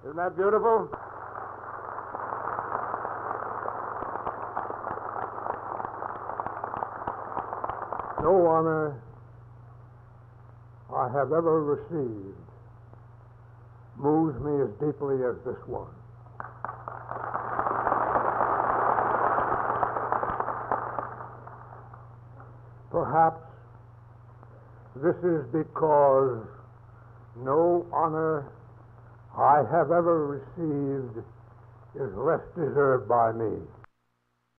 Isn't that beautiful? No honor I have ever received moves me as deeply as this one. Perhaps this is because no honor I have ever received is less deserved by me.